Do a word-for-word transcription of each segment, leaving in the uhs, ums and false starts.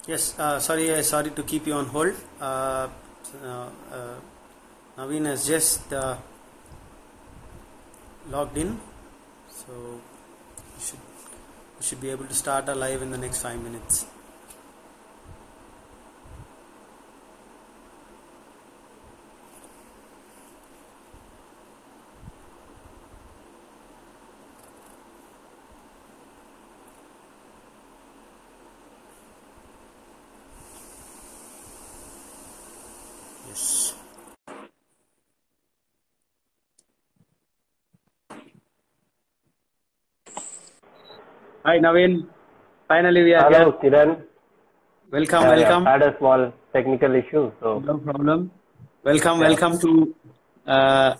Yes, uh, sorry, uh, sorry to keep you on hold. Uh, uh, uh, Naveen has just uh, logged in, so we should we should be able to start our live in the next five minutes. Yes. Hi, Naveen. Finally, we are Hello, here. Kiran. Welcome, Yeah, welcome. yeah. Had a small technical issue, so No problem. Welcome, yeah. welcome to. Uh,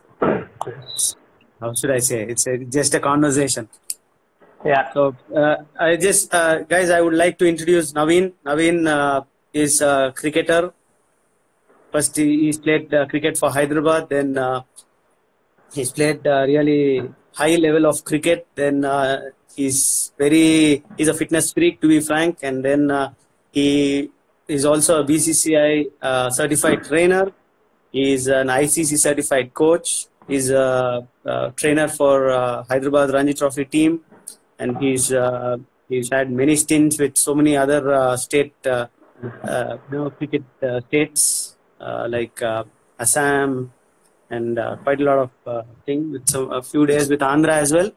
how should I say? It's a, just a conversation. Yeah. So, uh, I just, uh, guys, I would like to introduce Naveen. Naveen uh, is a cricketer. First, he he's played uh, cricket for Hyderabad. Then uh, he's played uh, really high level of cricket. Then uh, he's very he's a fitness freak, to be frank. And then uh, he is also a B C C I uh, certified trainer. He's an I C C certified coach. He's a, a trainer for uh, Hyderabad Ranji Trophy team, and he's uh, he's had many stints with so many other uh, state uh, uh, you know, cricket uh, states uh, like uh, Assam and uh, quite a lot of uh, things with some a few days with Andhra as well.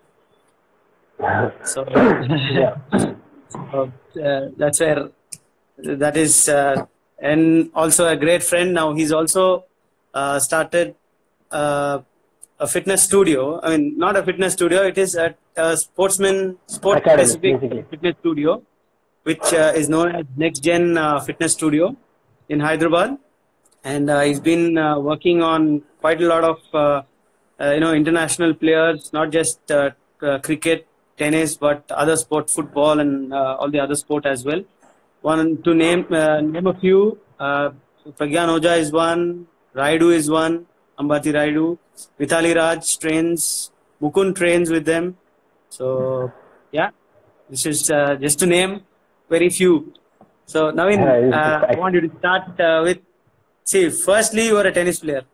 So, Yeah. so uh, that's where that is, uh, and also a great friend. Now he's also uh, started uh, a fitness studio. I mean, not a fitness studio. It is a, a sportsman, sport Academy, specific basically. fitness studio, which uh, is known as Next Gen uh, Fitness Studio in Hyderabad. And uh, he's been uh, working on quite a lot of uh, uh, you know international players, not just uh, uh, cricket, tennis, but other sport, football, and uh, all the other sport as well. One to name uh, name a few. Uh, Pragyan Oja is one. Raidu is one. Ambati Raidu. Vitali Raj trains. Mukund trains with them. So yeah, this is uh, just to name very few. So Yeah, Naveen, it's uh, I exciting. want you to start uh, with. See, firstly, you are a tennis player.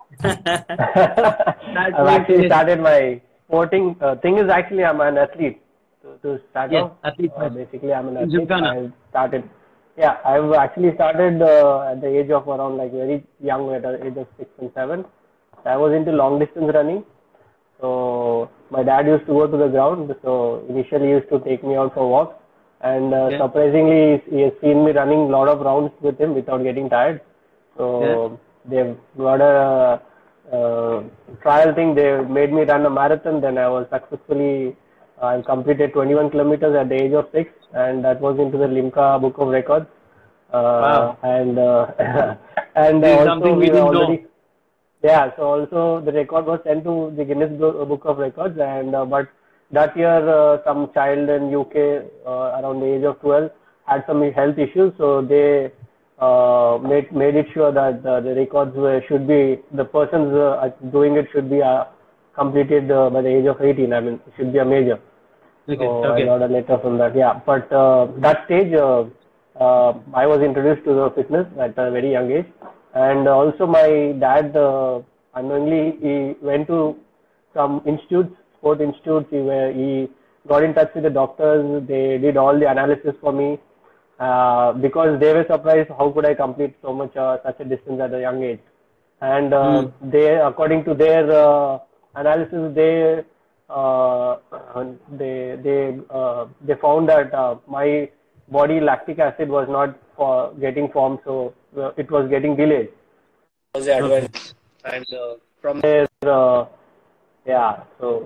Start I've playing actually tennis. started my sporting uh, thing is actually I'm an athlete. To, to start Yes, off, athlete uh, first. basically I'm an In athlete. Gymkhana. I started. Yeah, I've actually started uh, at the age of around like very young, at the age of six and seven. I was into long distance running. So my dad used to go to the ground. So initially he used to take me out for walks. And uh, Yeah, surprisingly, he has seen me running a lot of rounds with him without getting tired. yeah. So they've got a uh, trial thing. They made me run a marathon. Then I was successfully, I completed twenty-one kilometers at the age of six, and that was into the Limca Book of Records. Uh, Wow. and uh, and This is also something we we were didn't know. already, yeah. So also the record was sent to the Guinness Book of Records, and uh, but that year uh, some child in U K uh, around the age of twelve had some health issues, so they uh, made made it sure that uh, the records were, should be the persons uh, doing it should be uh, completed uh, by the age of eighteen. I mean, it should be a major. Okay, So I okay. got a letter from that. Yeah, but uh, that stage, uh, uh, I was introduced to the fitness at a very young age, and also my dad uh, unknowingly he went to some institutes, sport institutes. He were, he got in touch with the doctors. They did all the analysis for me uh, because they were surprised how could I complete so much uh, such a distance at a young age. And uh, Hmm. they, according to their uh, analysis, they uh, they they uh, they found that uh, my body lactic acid was not for getting formed, so uh, it was getting delayed. Was the advice, Okay. and uh, from there, uh, yeah, so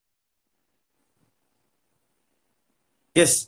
Yes.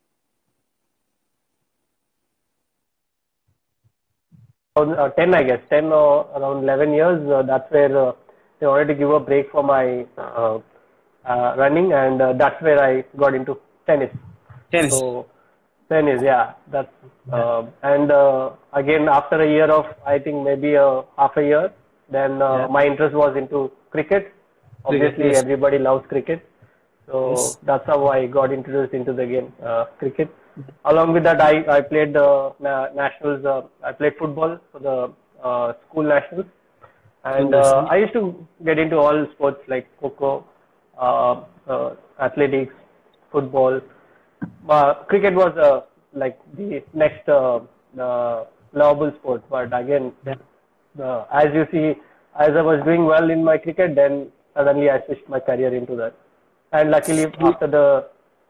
around, uh, ten, I guess, ten or around eleven years. Uh, that's where uh, they wanted to give a break for my uh, uh, running, and uh, that's where I got into tennis. Tennis. So tennis, yeah, that's Yeah. uh, and uh, again after a year of I think maybe uh, half a year, then uh, Yeah. my interest was into cricket. Cricket. Obviously, Yes. everybody loves cricket. So Yes. that's how I got introduced into the game, uh, cricket. Along with that, I, I played the na- nationals. Uh, I played football for the uh, school nationals, Cool, and uh, national. I used to get into all sports like kho uh, uh, athletics, football. Uh, cricket was uh, like the next uh, uh, lovable sport, but again, Yeah. uh, as you see, as I was doing well in my cricket, then suddenly I switched my career into that. And luckily, And you, after the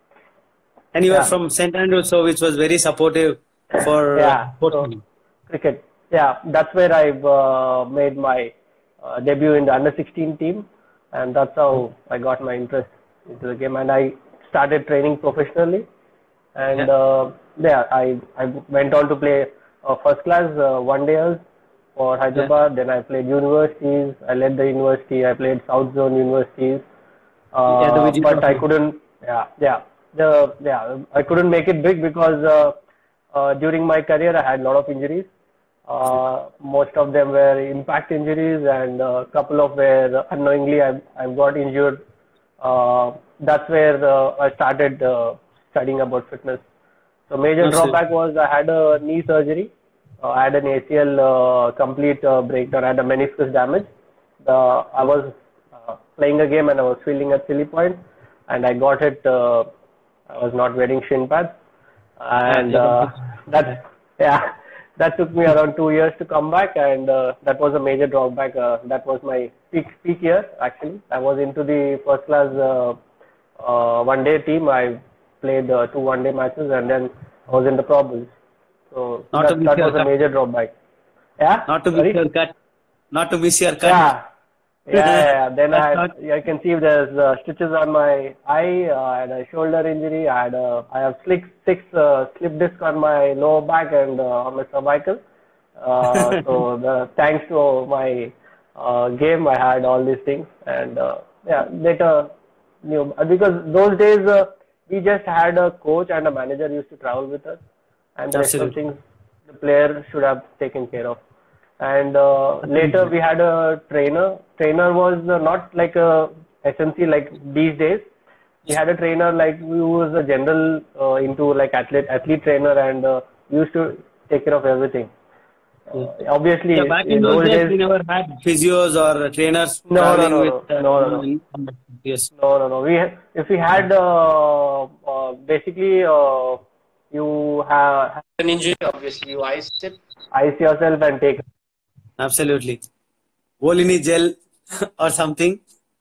and you are yeah, from Saint Andrews, so which was very supportive for uh, yeah, so sportsmen. cricket, yeah, that's where I've uh, made my uh, debut in the under sixteen team, and that's how I got my interest into the game, and I started training professionally, and Yeah. uh, yeah, I I went on to play uh, first class uh, one dayers for Yeah. Hyderabad. Then I played universities. I led the university. I played South Zone universities. Yeah. The Uh, Vijay but I Trophy. couldn't, yeah, yeah, the, yeah, I couldn't make it big because uh, uh, during my career I had a lot of injuries. Uh, most of them were impact injuries, and a couple of were unknowingly I I got injured. Uh, that's where uh, I started uh, studying about fitness. So major drawback Absolutely. was I had a knee surgery. Uh, I had an A C L uh, complete uh, breakdown. I had a meniscus damage. The, I was uh, playing a game and I was fielding at Silly Point, and I got it. Uh, I was not wearing shin pads, Ah, and you got uh, it. Yeah. that yeah, that took me around two years to come back, and uh, that was a major drawback. Uh, that was my peak peak year actually. I was into the first class uh, uh, one day team. I played uh, two one day matches, and then I was in the Pro Bowls. So Not to that miss that your was a cut. major drawback. Yeah, Not to miss sorry. your cut. Not to miss your cut. Yeah, yeah, yeah, yeah. Then That's I not. I can see there's uh, stitches on my eye. Uh, I had a shoulder injury. I had a I have six six uh, slip disc on my lower back and uh, on my cervical. Uh, so the thanks to my uh, game, I had all these things, and uh, yeah, later knew because those days uh, we just had a coach and a manager used to travel with us, and the rest of Absolutely. things the player should have taken care of. And uh, later Absolutely. we had a trainer. Trainer was uh, not like a S N C like these days. We had a trainer like who was a general uh, into like athlete athlete trainer, and uh, used to take care of everything. Yeah. Uh, obviously, Yeah. Back in in those those days, days, we never had physios or trainers no, no, traveling no, with, no, uh, no, you no, know, no. in, yes. No, no, no. We if we had uh, uh, basically uh, you have an injury, obviously you ice it, ice yourself and take Absolutely. Volini gel or something.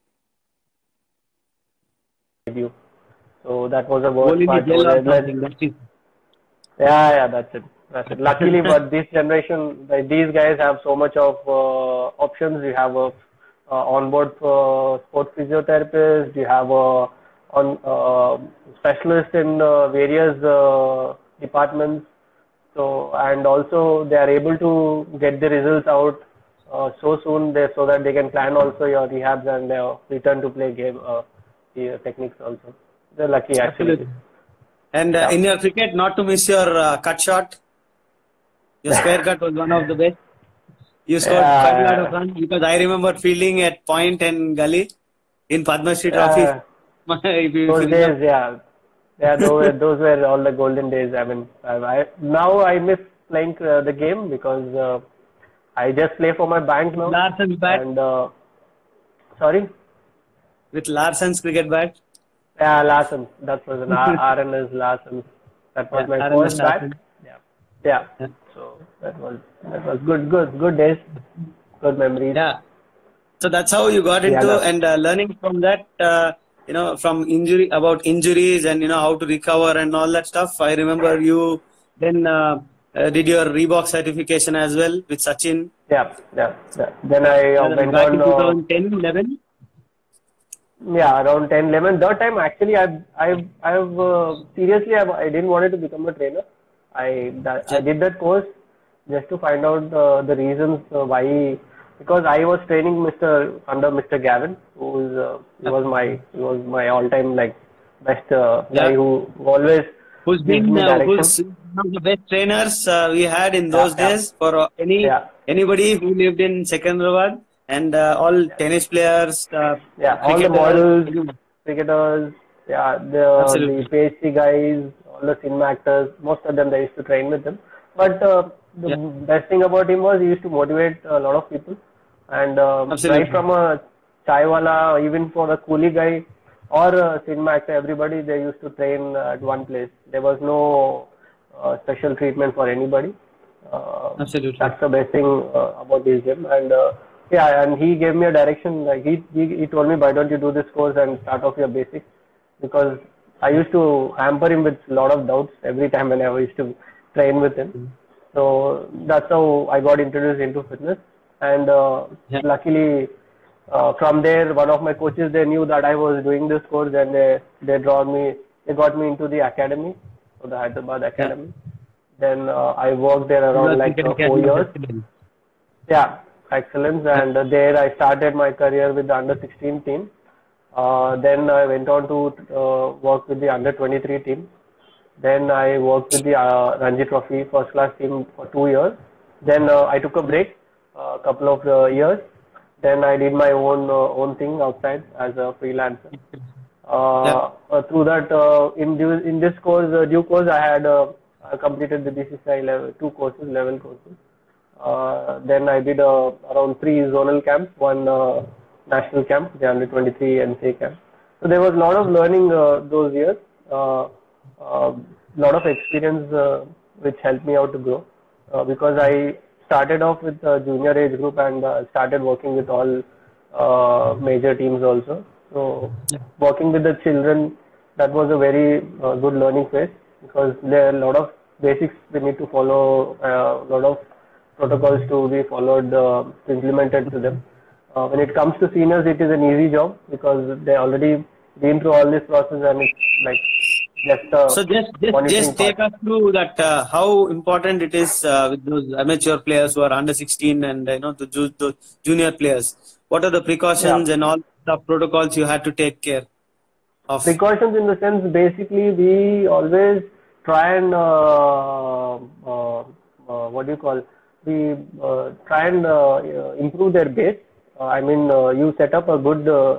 you. So that was the worst Volini part over gel or there. Like, something. That is. yeah, yeah, that's it. That's it. Luckily, but this generation, like, these guys have so much of uh, options. You have a uh, onboard uh, sports physiotherapist. You have a on uh, specialist in uh, various uh, departments. So and also they are able to get the results out uh, so soon, they, so that they can plan also your rehabs and uh, return to play game uh, the techniques also. They're lucky actually. Absolutely. And uh, Yeah. in your cricket, not to miss your uh, cut shot. Your square cut was one of the best. You scored quite a lot of Yeah. runs because I remember fielding at point and gully in Padma Shri Trophy. Uh, if you, if you those days, remember. yeah, yeah, those were, those were all the golden days. I mean, I, I now I miss playing uh, the game because uh, I just play for my bank now. Larson's bat. And uh, sorry, With Larson's cricket bat. yeah, Larsen. That was an R- RNS Larsen. That was Yeah, my R M S first bat. Larson. Yeah, yeah. Yeah. So that was that was good, good, good days, good memories. Yeah. So that's how you got Yeah, into no. and uh, learning from that, uh, you know, from injury about injuries and you know how to recover and all that stuff. I remember you then uh, uh, did your Reebok certification as well with Sachin. Yeah, yeah, yeah. Then I uh, Yeah, went back in on. Uh, twenty ten, eleven. Yeah, around ten, eleven. That time, actually, I've, I've, I've uh, seriously, I've, I didn't want to become a trainer. I, that, I Yeah. did that course just to find out uh, the reasons uh, why. Because I was training Mister under Mister Gavin, who was, uh, he was my, he was my all-time like best uh, guy Yeah. who, who always Who's gives been me uh, direction. who's one of the best trainers uh, we had in Yeah, those yeah, days for uh, any yeah, anybody who lived in Secunderabad and uh, all tennis players, uh, yeah. All the cricketers. models, everyone. cricketers, Yeah, the the Absolutely. P H C guys, all the cinema actors, most of them they used to train with him. But uh, the Yeah, best thing about him was he used to motivate a lot of people, and um, right absolutely. from a chaiwala, even for a coolie guy or a cinema actor, everybody they used to train at one place. There was no uh, special treatment for anybody. Uh, Absolutely. that's the best thing uh, about this gym. And uh, yeah, and he gave me a direction. Like he, he he told me, why don't you do this course and start off your basics? Because I used to hamper him with a lot of doubts every time whenever I used to train with him. So that's how I got introduced into fitness. And uh, Yeah, luckily, uh, from there, one of my coaches they knew that I was doing this course, and they they drawn me, they got me into the academy, so the Hyderabad yeah. Academy. Then uh, I worked there around Hyderabad like Cricket uh, four Academy of years. Excellence. Yeah, excellence. Yeah, And uh, there I started my career with the under sixteen team. Uh, then I went on to uh, work with the under twenty-three team. Then I worked with the uh, Ranji Trophy first class team for two years. Then uh, I took a break, a uh, couple of uh, years. Then I did my own uh, own thing outside as a freelancer. yeah, Uh, uh, through that, uh, in due, in this course, uh, due course, I had uh, I completed the B C C I level two courses, level courses. Uh, then I did uh, around three zonal camps, one uh, national camp, the under twenty-three N C A camp. So there was a lot of learning uh, those years, a uh, uh, lot of experience uh, which helped me out to grow uh, because I started off with a junior age group and uh, started working with all uh, major teams also. So yeah. working with the children, that was a very uh, good learning phase because there are a lot of basics we need to follow, a uh, lot of protocols to be followed, uh, implemented to them. Uh, when it comes to seniors, it is an easy job because they already been through all this process and it's like just a So just just monitoring just part. take us through that uh, how important it is uh, with those amateur players who are under sixteen and you know the, ju- the junior players. What are the Yeah. precautions and all the protocols you had to take care of? Precautions in the sense, basically, we always try and uh, uh, uh, what do you call? We uh, try and uh, uh, improve their base. Uh, I mean, uh, you set up a good uh,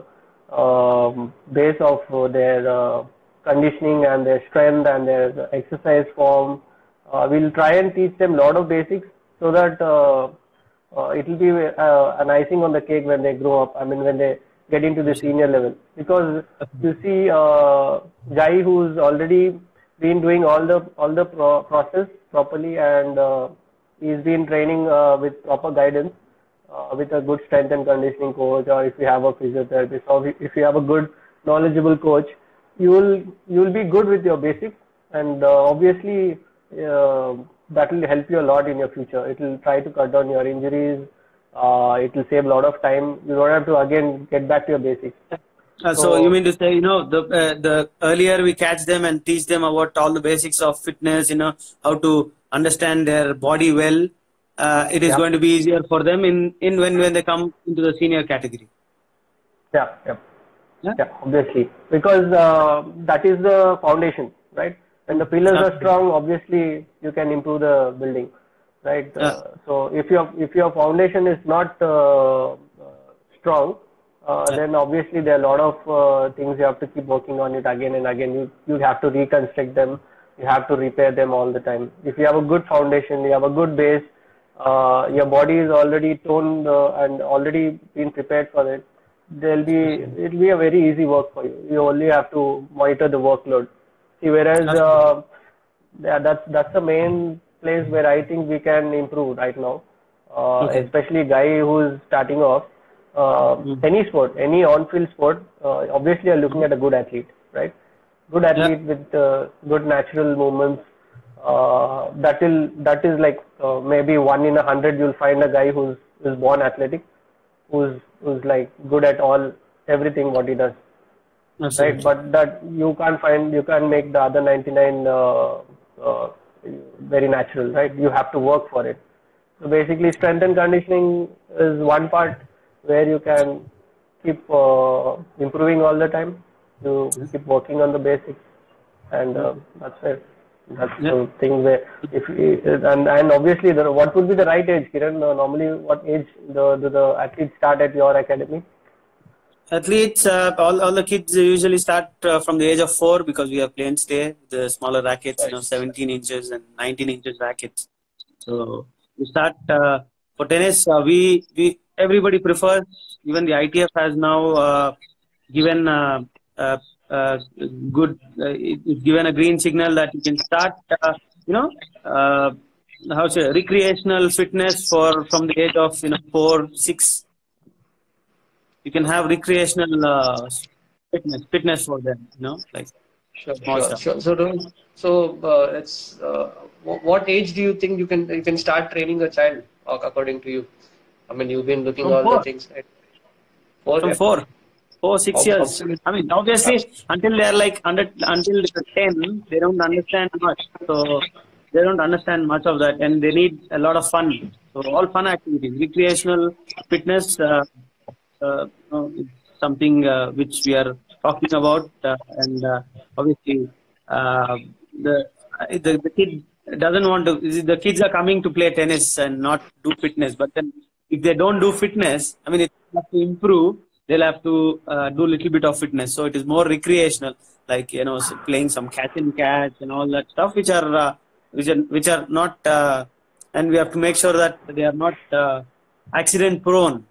um base of uh, their uh, conditioning and their strength and their exercise form. Uh, we'll try and teach them a lot of basics so that uh, uh, it will be uh, an icing on the cake when they grow up. I mean, when they get into the Absolutely. senior level, because you see, uh, Jai, who's already been doing all the all the pro- process properly, and uh, he's been training uh, with proper guidance, uh, with a good strength and conditioning coach, or if you have a physiotherapist, or if you have a good knowledgeable coach, you will you will be good with your basics, and uh, obviously uh, that will help you a lot in your future. It will try to cut down your injuries. Uh, it will save a lot of time. You don't have to again get back to your basics. Uh, so you So mean to say, you know, the uh, the earlier we catch them and teach them about all the basics of fitness, you know, how to understand their body well, uh, it is yeah, going to be easier for them in, in when, when they come into the senior category. yeah, yeah. Yeah. Yeah, obviously, because uh, that is the foundation, right? When the pillars are Absolutely. strong, obviously you can improve the building, right? Yeah. Uh, so if your if your foundation is not uh, uh, strong, uh, Yeah. then obviously there are a lot of uh, things you have to keep working on it again and again. You you have to reconstruct them, you have to repair them all the time. If you have a good foundation, you have a good base, uh, your body is already toned uh, and already been prepared for it, there'll be Absolutely. it'll be a very easy work for you. You only have to monitor the workload. See, whereas Absolutely. uh, yeah, that's that's the main place where I think we can improve right now. Uh, Okay. especially guy who's starting off. Uh, Mm. any sport, any on-field sport, uh, obviously you're looking Mhm. at a good athlete, right? Good Yeah. athlete with uh, good natural movements. Uh, that will that is like uh, maybe one in a hundred you'll find a guy who's who's born athletic, who's who's like good at all everything what he does, right? Absolutely. But that you can't find, you can't make the other ninety-nine uh, uh, very natural, right? You have to work for it. So basically, strength and conditioning is one part where you can keep uh, improving all the time. You Yeah. keep working on the basics, and Yeah. uh, that's it. That's Yeah. the thing where if we, and and obviously the what would be the right age, Kiran? Uh, normally, what age the, the the athletes start at your academy? Athletes, uh, all, all the kids usually start uh, from the age of four because we have play and stay, the smaller rackets, you know, seventeen inches and nineteen inches rackets. So we start uh, for tennis. Uh, we we everybody prefers. Even the I T F has now uh, given uh, uh, uh, good. Uh, it, it's given a green signal that you can start. Uh, you know, uh, how say recreational fitness for from the age of you know four six. You can have recreational uh, fitness fitness for them. You know, like Sure, small sure, stuff. sure. So, don't, so uh, it's uh, wh- what age do you think you can you can start training a child, uh, according to you? I mean, you've been looking From all the four. things, right? Four, From yeah. four, four, six Ab- years. Absolutely. I mean, obviously, Abs- until they're like under, until they're ten, they don't understand much. So they don't understand much of that, and they need a lot of fun. So all fun activities, recreational fitness, uh, uh, you know, it's something uh, which we are talking about, uh, and uh, obviously, uh, the, the the kid doesn't want to. The kids are coming to play tennis and not do fitness, but then if they don't do fitness, I mean, it have to improve. They'll have to uh, do a little bit of fitness. So it is more recreational, like you know, s- playing some catch and catch and all that stuff, which are uh, which are which are not, uh, and we have to make sure that they are not uh, accident prone.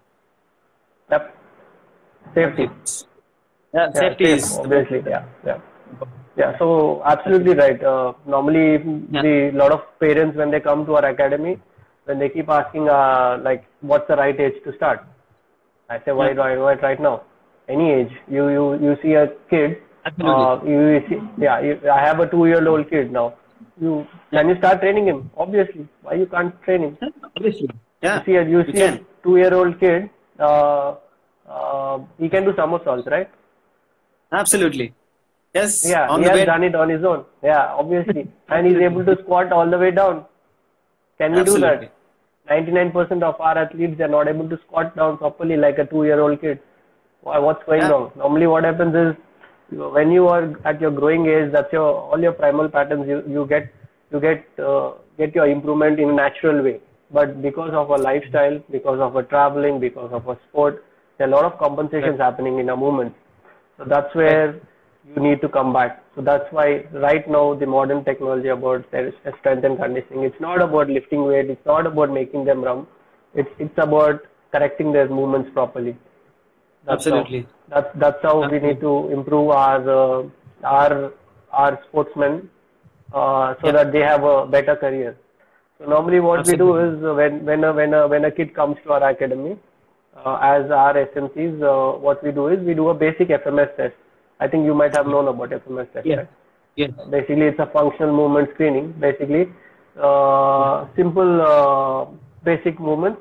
Yep. That's Safety. it. Yeah, Yeah, safety safe, is the most obviously. Yeah, yeah. important. Yeah, so absolutely right. Uh, normally, Yeah, the lot of parents when they come to our academy, when they keep asking, uh, like, what's the right age to start? I say, why, yeah, why, why right now? Any age. You, you, you see a kid. absolutely. Uh, you, you see, yeah. You, I have a two-year-old kid now. You Yeah, can you start training him? Obviously. Why you can't train him? yeah, obviously. You Yeah, see a you you see a can. two-year-old kid. Uh, uh, he can do somersaults, right? Absolutely. Yes, Yeah, on he the has bed. done it on his own. Yeah, obviously. And he's able Absolutely. to squat all the way down. Can we do Absolutely. that? ninety-nine percent of our athletes are not able to squat down properly like a two-year-old kid. Why, what's going Yeah, wrong? Normally what happens is when you are at your growing age, that's your all your primal patterns you, you get you get uh, get your improvement in a natural way. But because of our lifestyle, because of our traveling, because of our sport, there are a lot of right, compensations happening in our movements. So that's right. where you need to come back. So that's why right now the modern technology about strength and conditioning, it's not about lifting weight, it's not about making them run. It's it's about correcting their movements properly. That's how. Absolutely. That's that's how we need Absolutely. to improve our uh, our our sportsmen uh, so Yeah, that they have a better career. So normally what we do absolutely. is uh, when when a, when a, when a kid comes to our academy uh, as our S M Cs, uh, what we do is we do a basic F M S test. I think you might have known about F M S test, Yes, right? yes. Basically, it's a functional movement screening. Basically, Yeah. uh, simple uh, basic movements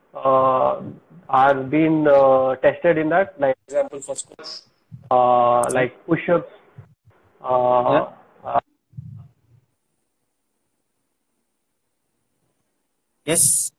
uh, are being uh, tested in that, like example for squats, uh, Yeah. like push-ups, Yeah. uh, Yes.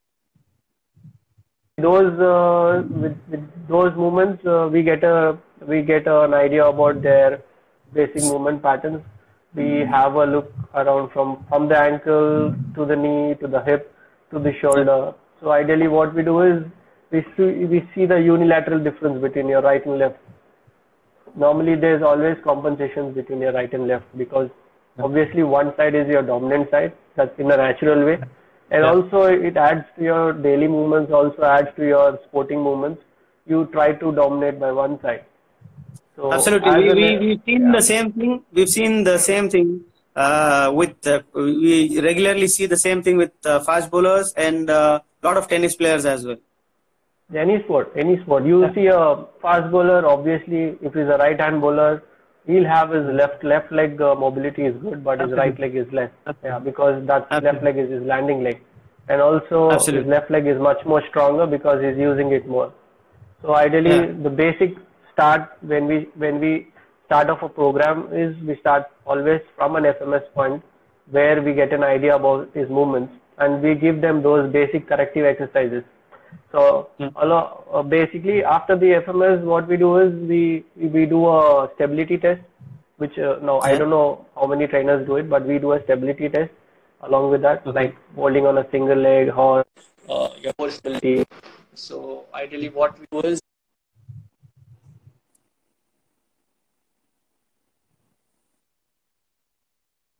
those uh, with, with those movements uh, we get a we get an idea about their basic movement patterns. We have a look around from from the ankle to the knee to the hip to the Yeah. shoulder. So ideally what we do is we see we see the unilateral difference between your right and left. Normally there's always compensations between your right and left because Yeah. obviously one side is your dominant side, that's in a natural way, and Yeah. also it adds to your daily movements, also adds to your sporting movements. You try to dominate by one side. So Absolutely. as We, an we, we've seen yeah, the same thing. We've seen the same thing uh, with, uh, we regularly see the same thing with uh, fast bowlers and a uh, lot of tennis players as well. any sport, any sport. You Yeah. see a fast bowler, obviously, if he's a right-hand bowler, he'll have his Yeah. left left leg uh, mobility is good, but his right Absolutely. leg is less. Yeah, Absolutely. because that left Absolutely. leg is his landing leg, and also his Absolutely. left leg is much more stronger because he's using it more. So Yeah. ideally, the basic start when we when we start off a program is we start always from an F M S point where we get an idea about his movements and we give them those basic corrective exercises. So Yeah. uh, basically after the F M S, what we do is we we do a stability test, which uh, now I Yeah. don't know how many trainers do it, but we do a stability test along with that, Okay. like holding on a single leg, horse, uh, your core stability. So ideally, what we do is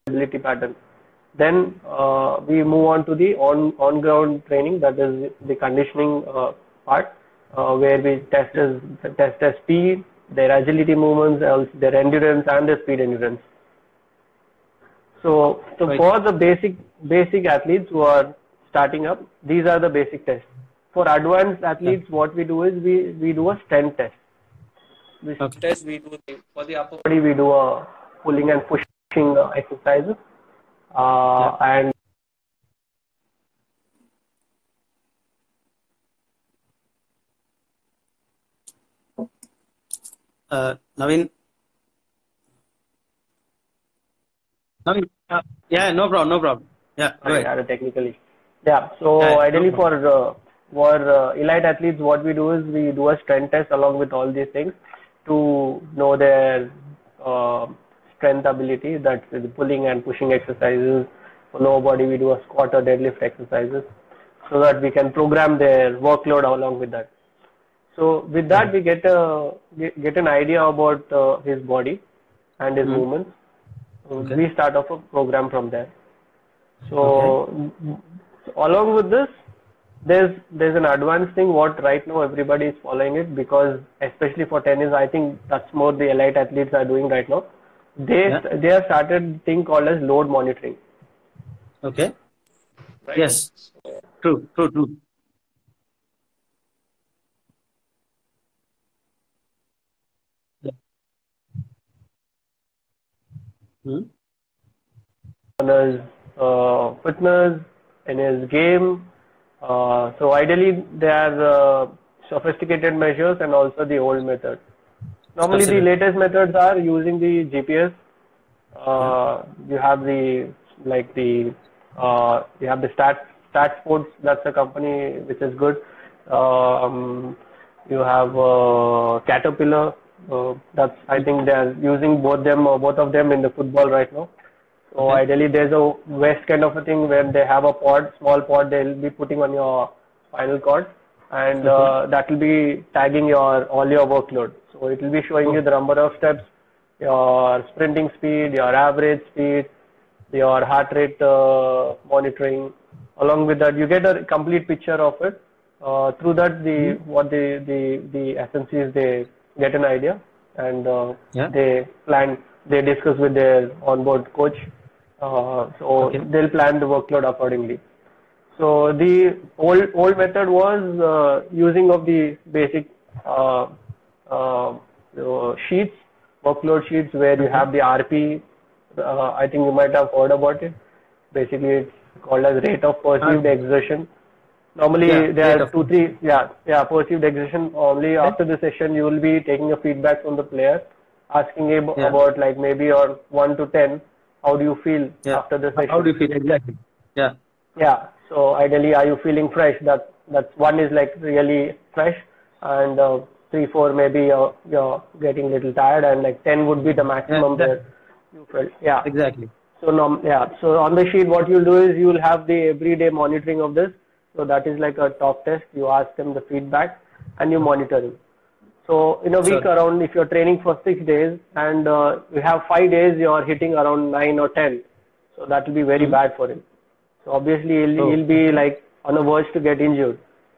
ability pattern. Then uh, we move on to the on on ground training, that is the conditioning uh, part, uh, where we test as, test their speed, their agility movements, else their endurance and their speed endurance. So, so Right. for the basic basic athletes who are starting up, these are the basic tests. For advanced athletes, Yeah. what we do is we, we do a strength test. This Okay. test we do the, For the upper body, we do a pulling and pushing uh, exercises, uh, Yeah. and Uh, Naveen. Naveen. Uh, yeah. No problem. No problem. Yeah. Go sorry, I ahead. had a technical issue. Yeah. So Yeah. yeah, No ideally for problem. uh, for uh, elite athletes, what we do is we do a strength test along with all these things to know their uh, strength ability. That's the pulling and pushing exercises. For lower body, we do a squat or deadlift exercises, so that we can program their workload along with that. So with that, Right. we get a get, get an idea about uh, his body and his Hmm. movements. Okay. We start off a program from there. So Okay. along with this, there's there's an advanced thing what right now everybody is following it, because especially for tennis, I think that's more the elite athletes are doing right now. They Yeah. they have started thing called as load monitoring. Okay. right? Yes. So, True. True. True. Yeah. Hmm. On his uh, fitness, in his game. Uh, so ideally, there are uh, sophisticated measures and also the old method. Normally, the Absolutely. latest methods are using the G P S. Yeah. Uh, you have the like the uh, you have the Stat Stat Sports. That's a company which is good. Um, you have uh, Caterpillar. Uh, that's I think they are using both them uh, both of them in the football right now. So Okay. ideally, there's a vest kind of a thing where they have a pod, small pod they'll be putting on your spinal cord, and Okay. uh, that will be tagging your all your workload. So it will be showing you Oh. the number of steps, your sprinting speed, your average speed, your heart rate uh, monitoring. Along with that, you get a complete picture of it. Uh, through that, Hmm. the what the the the S M Cs, they get an idea, and uh, Yeah. they plan. They discuss with their onboard coach. Uh, so Okay. they'll plan the workload accordingly. So the old old method was uh, using of the basic uh, uh, uh, sheets, workload sheets, where you Okay. have the R P. Uh, I think you might have heard about it. Basically, it's called as rate of Uh, perceived exertion. yeah. Normally, there Rate are of two, course. three, yeah, yeah, perceived exertion. Only Okay. after the session, you will be taking a feedback from the player, asking ab- Yeah. about like maybe on one to ten, how do you feel Yeah. after the How how session? do you feel exactly? Yeah. Yeah. So ideally, are you feeling fresh? That that's one is like really fresh, and uh, three, four maybe you're you're getting a little tired, and like ten would be the Yeah. maximum That, where you felt. Yeah. exactly. So norm, yeah. So on the sheet, what you'll do is you'll have the everyday monitoring of this. So that is like a talk test. You ask them the feedback, and you monitor it. So in a week, Sure. around if you're training for six days, and uh, you have five days, you're hitting around nine or ten. So that will be very Hmm. bad for him. So obviously he'll, Oh. he'll be Okay. like on the verge to get injured.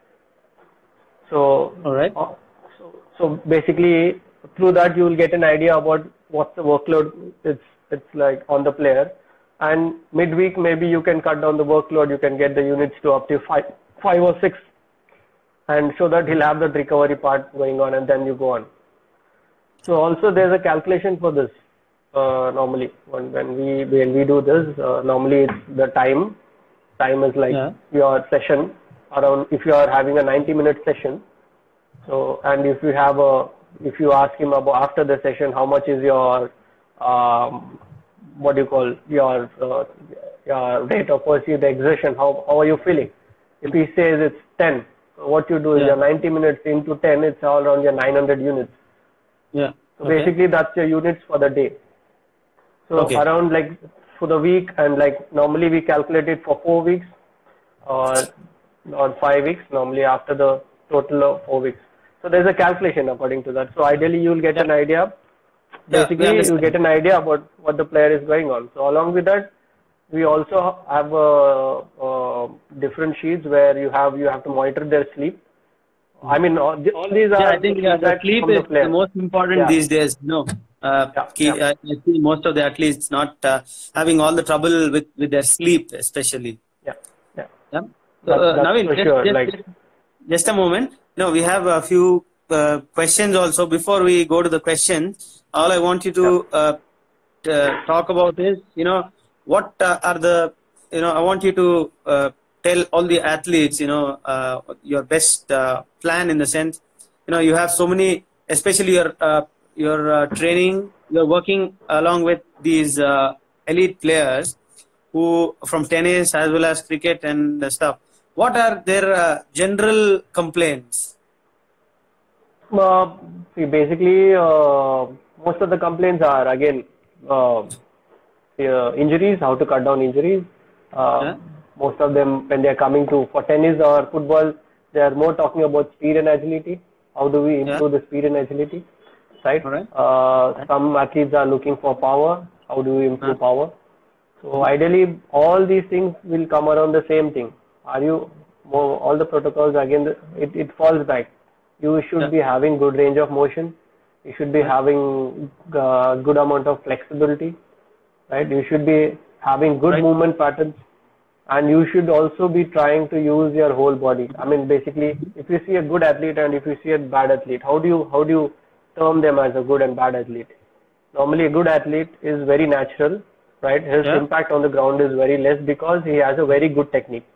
So, All right. uh, so, so basically through that you will get an idea about what's the workload it's it's like on the player, and midweek maybe you can cut down the workload. You can get the units to up to five five or six, and so that he'll have that recovery part going on, and then you go on. So also there's a calculation for this. Uh, normally when, when we when we do this, uh, normally it's the time. Time is like Yeah. your session around, if you are having a ninety minute session. So, and if you have a, if you ask him about after the session, how much is your, um, what do you call, your, uh, your rate of perceived exertion, how, how are you feeling? If he says it's ten, so what you do is Yeah. your ninety minutes into ten, it's all around your nine hundred units. Yeah. So Okay. basically that's your units for the day. So Okay. around like for the week, and like normally we calculate it for four weeks or or five weeks, normally after the total of four weeks. So there's a calculation according to that. So ideally you'll get Yeah. an idea basically yeah, you get an idea about what the player is going on. So along with that, we also have uh, uh, different sheets where you have you have to monitor their sleep. I mean, all, all these Yeah, are I think the yeah, the feedback sleep from the is the player. most important Yeah, these days. No, uh, yeah, key, yeah. uh, I see most of the athletes not uh, having all the trouble with, with their sleep, especially. Yeah, yeah. Yeah. So, That, uh, that's Naveen, for just, sure. just, Like, just just a moment. No, we have a few uh, questions also. Before we go to the questions, all I want you yeah, to uh, uh, talk about is, you know, what uh, are the, you know, I want you to uh, tell all the athletes, you know, uh, your best uh, plan in the sense, you know, you have so many, especially your uh, your uh, training, you're working along with these uh, elite players who from tennis as well as cricket and stuff. What are their uh, general complaints? uh, see, basically, uh, most of the complaints are again uh, uh, injuries, how to cut down injuries. Uh, Yeah. most of them, when they are coming to for tennis or football, they are more talking about speed and agility. How do we Yeah. improve the speed and agility? Right. All right. Uh, Right. some athletes are looking for power. How do we Uh, improve power? So mhm. ideally, all these things will come around the same thing. Are you more, all the protocols again? It it falls back. You should Yeah. be having good range of motion. You should be Right. having uh, good amount of flexibility, right? You should be having good Right. movement patterns, and you should also be trying to use your whole body. I mean, basically, if you see a good athlete and if you see a bad athlete, how do you how do you term them as a good and bad athlete? Normally, a good athlete is very natural, right? His Yeah. impact on the ground is very less because he has a very good technique,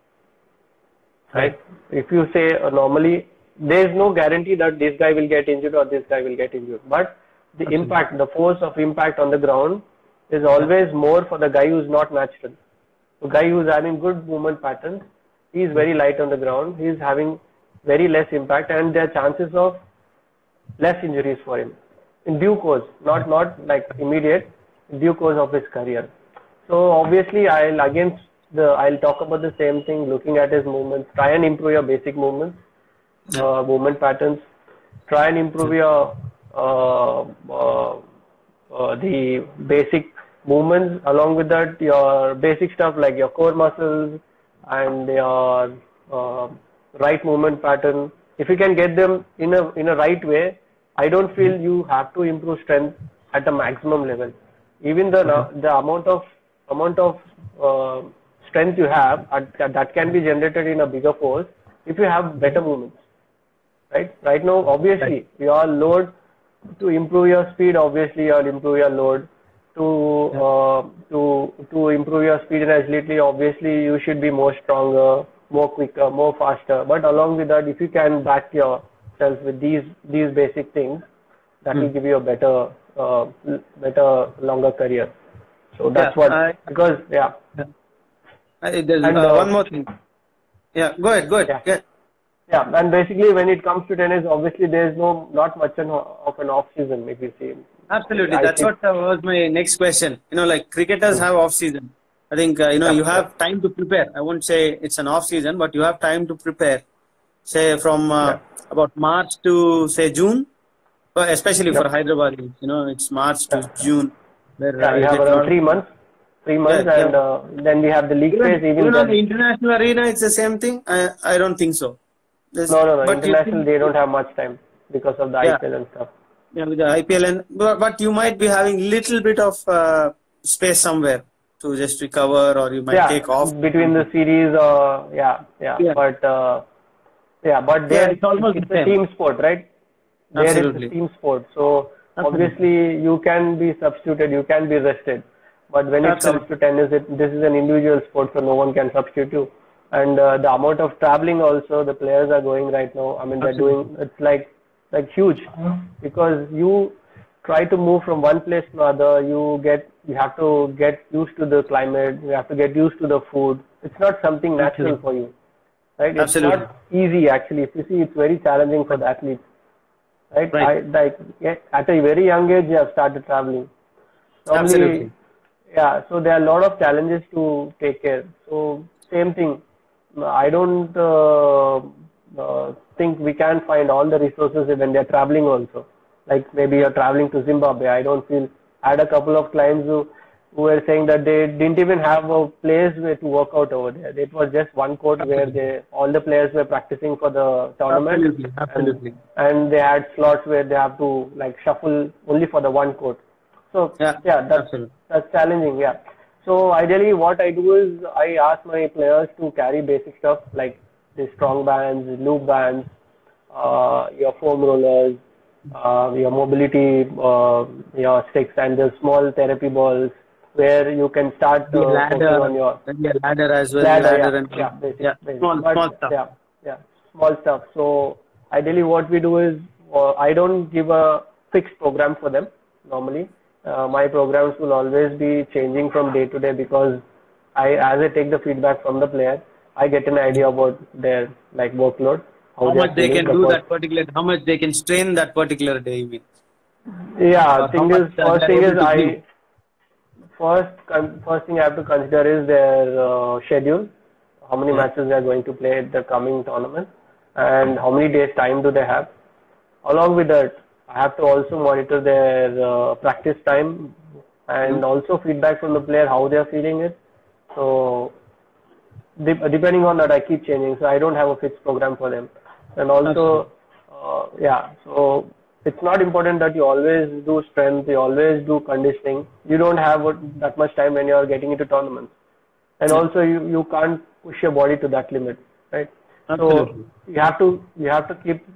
Right. right? If you say uh, normally, there is no guarantee that this guy will get injured or this guy will get injured, but the Absolutely. impact, the force of impact on the ground is Yeah. always more for the guy who's not natural. So, guy who's having good movement patterns, he is very light on the ground. He is having very less impact, and there are chances of less injuries for him in due course, not not like immediate, in due course of his career. So obviously, I'll again the I'll talk about the same thing. Looking at his movements, try and improve your basic movements, Yeah. uh, movement patterns. Try and improve your uh, uh, uh, the basic movements. Along with that, your basic stuff like your core muscles and your uh, right movement pattern. If you can get them in a in a right way, I don't feel you have to improve strength at a maximum level. Even the Okay. the amount of amount of uh, strength you have at, that can be generated in a bigger force if you have better movements. Right? Right now, Right. obviously, your load to improve your speed. Obviously, you'll improve your load to Yeah. uh, to to improve your speed and agility. Obviously, you should be more stronger, more quicker, more faster. But along with that, if you can back yourself with these these basic things, that will Hmm. give you a better uh, better longer career. So Yeah. that's what I, because yeah yeah. I, there's and uh, uh, one more thing. Yeah. Go ahead. Go ahead. yeah. Yeah. Yeah, and basically when it comes to tennis, obviously there is no not much an, of an off season. If you see, Absolutely. I That's see. what uh, was my next question. You know, like cricketers Hmm. have off season. I think uh, you know Yeah, you yeah, have time to prepare. I won't say it's an off season, but you have time to prepare. Say from uh, yeah, about March to say June, but especially yeah, for Hyderabad. You know, it's March to yeah. June where Yeah, uh, you you have get a around lot of three months, three yeah months, yeah. and uh, then we have the league phase. Even Even even on the then, international arena, it's the same thing. I I don't think so. There's, no, no, no. but you International, think they don't have much time because of the yeah I P L and stuff. yeah with the I P L and but, but you might be having little bit of uh, space somewhere to just recover or you might Yeah, take off between the something. series, uh, yeah, yeah, Yeah but uh, yeah, but yeah there it's it's, almost the it's a same. team sport, right? There it's a Absolutely. team sport, so Absolutely. obviously you can be substituted, you can be rested, but when it comes to Absolutely. tennis, it, this is an individual sport, so no one can substitute you. And uh, the amount of traveling also the players are going right now. I mean, they're Absolutely. doing it's like like huge because you try to move from one place to another. You get you have to get used to the climate. You have to get used to the food. It's not something natural Absolutely. for you, right? It's Absolutely. not easy actually. If you see, it's very challenging for Right. the athletes, right? Right. I like yeah, at a very young age, you have started traveling. Normally, Absolutely. yeah. So there are a lot of challenges to take care. So same thing. I don't uh, uh, think we can find all the resources when they're traveling also. like maybe you're traveling to Zimbabwe. I don't feel, I had a couple of clients who, who were saying that they didn't even have a place where to work out over there. It was just one court where Absolutely. they, all the players were practicing for the tournament. Absolutely. Absolutely. And, and they had slots where they have to like shuffle only for the one court. So Yeah. yeah, that's, Absolutely. that's challenging. Yeah. So ideally what I do is I ask my players to carry basic stuff like the strong bands, loop bands, uh, your foam rollers, uh, your mobility, uh, your sticks, and the small therapy balls where you can start The uh, working ladder, on your yeah, ladder as well. ladder. Ladder Yeah, and yeah, basic, yeah, basic. small, But small stuff. yeah, yeah, small stuff. So ideally, what we do is uh, I don't give a fixed program for them normally. Uh, my programs will always be changing from day to day because I, as I take the feedback from the player, I get an idea about their like workload, how, How they are much they feeling. can The do first, that particular, how much they can strain that particular day, you mean? yeah, Or how thing much is, uh, first they are thing able is to I give. first con- first thing I have to consider is their uh, schedule, how many Yeah. matches they are going to play at the coming tournament, and how many days time do they have. Along with that, I have to also monitor their uh, practice time Mm. and also feedback from the player how they are feeling it. So de- depending on that, I keep changing. So I don't have a fixed program for them. And Absolutely. also, uh, yeah, so it's not important that you always do strength, you always do conditioning. You don't have what- that much time when you are getting into tournaments. And Yeah. also, you, you can't push your body to that limit, right? So Absolutely. you have to you have to keep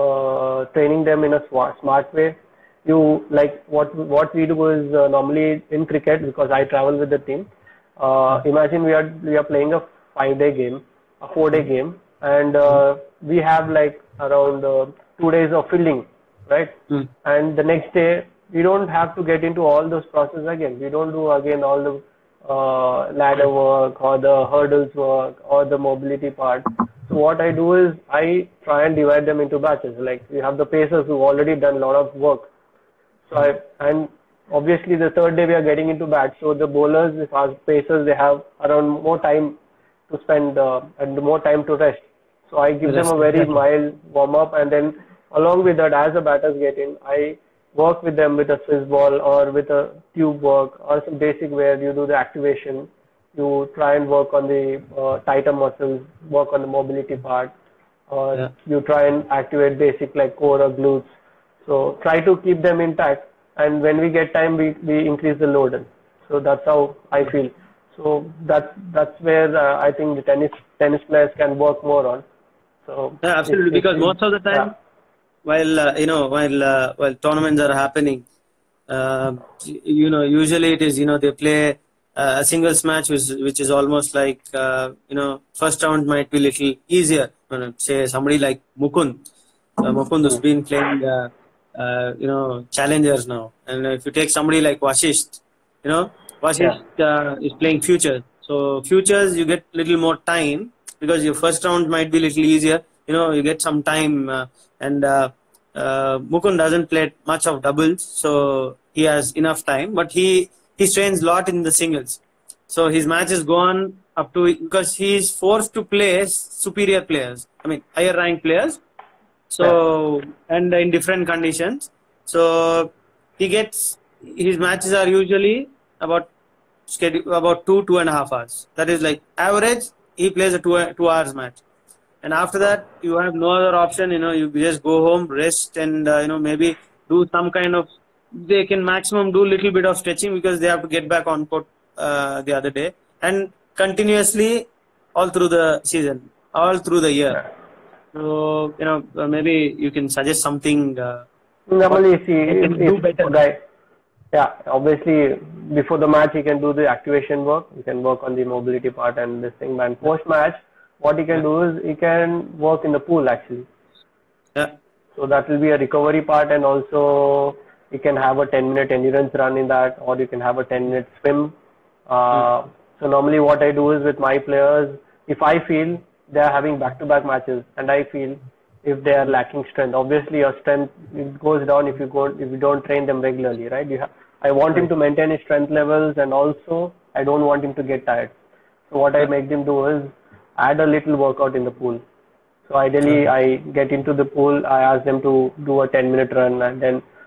uh, training them in a smart, smart way. You like what what we do is uh, normally in cricket because I travel with the team. Uh, imagine we are we are playing a five day game, a four day game, and uh, we have like around uh, two days of fielding, right? Mm. And the next day we don't have to get into all those processes again. We don't do again all the uh, ladder work or the hurdles work or the mobility part. So what I do is I try and divide them into batches. Like we have the pacers who've already done a lot of work. So I, and obviously the third day we are getting into bat. So the bowlers, the fast pacers, they have around more time to spend uh, and more time to rest. So I give them Rest, a very exactly. mild warm up, and then along with that, as the batters get in, I work with them with a Swiss ball or with a tube work or some basic where you do the activation. You try and work on the uh, tighter muscles, work on the mobility part, or Yeah. you try and activate basic like core or glutes. So try to keep them intact, and when we get time, we, we increase the load. So that's how I feel. So that's that's where uh, I think the tennis tennis players can work more on. So Yeah, if, absolutely. if, Because if most of the yeah, time, while uh, you know, while uh, while tournaments are happening, uh, you know, usually it is, you know, they play uh, a singles match, which which is almost like uh, you know, first round might be little easier. You know, say somebody like Mukund, uh, Mukund has mm, been playing, uh, uh, you know, challengers now, and if you take somebody like Vashisht, you know, yeah, Vashisht uh, is playing futures. So futures, you get little more time because your first round might be little easier. You know, you get some time, uh, and uh, uh, Mukund doesn't play much of doubles, so he has enough time. But he he strains a lot in the singles, so his matches go on up to, because he is forced to play superior players. I mean, higher ranked players. yeah, So, and in different conditions. So he gets, his matches are usually about schedule about two two and a half hours. That is like average. He plays a two two hours match, and after that you have no other option. You know, you just go home, rest, and uh, you know, maybe do some kind of, they can maximum do little bit of stretching because they have to get back on court uh, the other day, and continuously all through the season, all through the year. yeah. So, you know, uh, maybe you can suggest something uh, what Normally, see they if, can if do better. a guy, yeah, obviously before the match he can do the activation work. He can work on the mobility part and this thing. And post match, what he can Yeah, do is he can work in the pool actually. yeah, So that will be a recovery part, and also you can have a ten minute endurance run in that, or you can have a ten minute swim. mm, Uh, so normally what I do is with my players, if I feel they are having back to back matches, and I feel if they are mm, lacking strength, obviously your strength it goes down if you go if you don't train them regularly, right? You have, I want him right. to maintain his strength levels, and also I don't want him to get tired. So what I Yeah, make them do is add a little workout in the pool. So ideally, okay. I get into the pool. I ask them to do a ten minute run, and then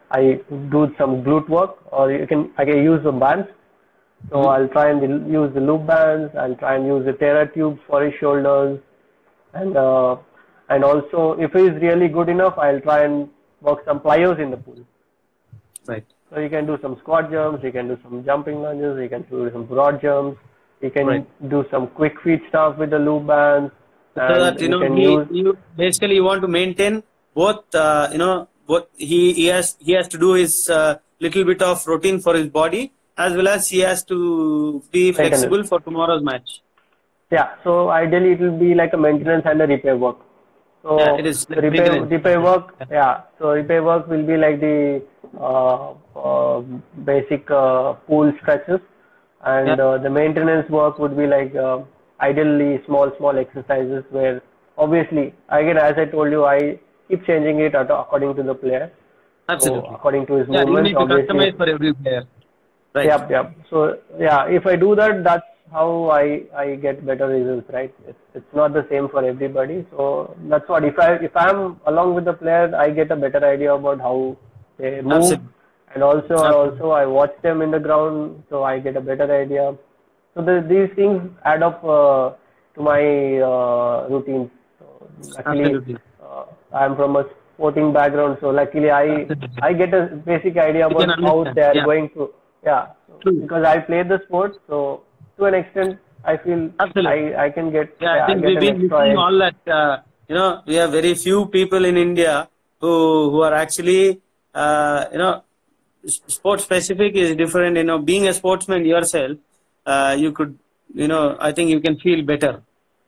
I do some glute work, or you can I can use some bands. So Mhm. I'll try and use the loop bands. I'll try and use the Terra tubes for his shoulders, and uh, and also if he is really good enough, I'll try and work some plyos in the pool. Right. So you can do some squat jumps, you can do some jumping lunges, you can do some broad jumps, you can Right. do some quick feet stuff with the loop bands, So and that you you know can he use you basically you want to maintain both uh, you know both he, he has he has to do his uh, little bit of routine for his body as well as he has to be maintenance. flexible for tomorrow's match. Yeah, so ideally it will be like a maintenance and a repair work. Yeah, it So is the like repair maintenance. repair work, yeah. So repair work will be like the uh, uh, basic uh, pool stretches, Yeah, and uh, the maintenance work would be like uh, ideally small small exercises where obviously again as I told you I keep changing it at- according to the player. So absolutely. according to his Yeah, you movements, need to obviously. customize for every player. Right. Yep, yep. So yeah, if I do that, that's how I I get better results, right? It's it's not the same for everybody. So that's what if I if I'm along with the player, I get a better idea about how they move, Absolutely. and also Absolutely. also I watch them in the ground, so I get a better idea. So the, these things add up uh, to my uh, routines. So luckily, Absolutely. uh, I'm from a sporting background, so luckily I Absolutely. I get a basic idea You can about how understand. they are Yeah. going to. Yeah, so True. because I play the sport, so to an extent, I feel Absolutely. I I can get Yeah, I yeah I think get we've an been extra missing edge. all that. Uh, you know, we have very few people in India who who are actually, uh, you know, s- sport specific is different. You know, being a sportsman yourself, uh, you could, you know, I think you can feel better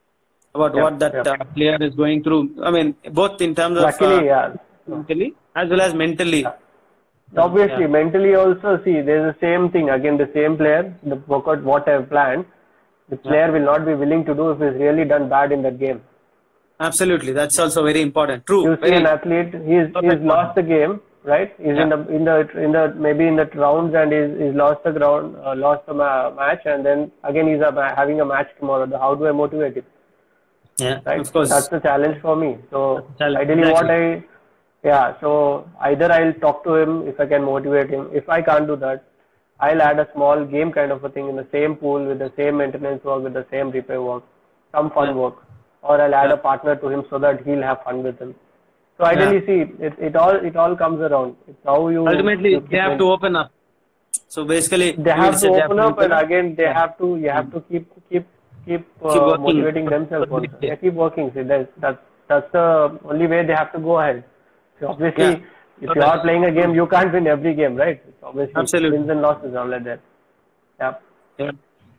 about Yeah, what that yeah. uh, player is going through. I mean, both in terms of uh, Luckily, yeah. So, mentally as well as mentally. yeah. Uh, Obviously, yeah, mentally also, see, there's the same thing. Again, the same player, the workout, what I've planned, the yeah, player will not be willing to do if he's really done bad in that game. absolutely. That's also very important. True. You see an Very athlete, he's he's perfect point. lost the game, right? He's in Yeah, the in the in the maybe in the rounds and he's, he's lost the ground, uh, lost the ma- match, and then again he's a, having a match tomorrow. How do I motivate him? yeah. Right? Of So that's course, the challenge for me. that's So a challenge. ideally, what Exactly. I yeah. So either I'll talk to him if I can motivate him. If I can't do that, I'll add a small game kind of a thing in the same pool with the same maintenance work, with the same repair work, some Yeah, fun work, or I'll add yeah, a partner to him so that he'll have fun with him. So yeah. ideally, see, it, it all it all comes around. It's how you Ultimately, you they keep have it. to open up. So basically, They you will have to say they have open to up, open and up. again they Yeah. have to you have Mm. to keep keep keep Keep uh, working. motivating themselves Every also. day. They keep working. See, that's that's that's the only way they have to go ahead. So Yeah. obviously, if you Correct. are playing a game, True. you can't win every game, right? It's obviously wins Absolutely. and losses are like that. Yeah. Yeah.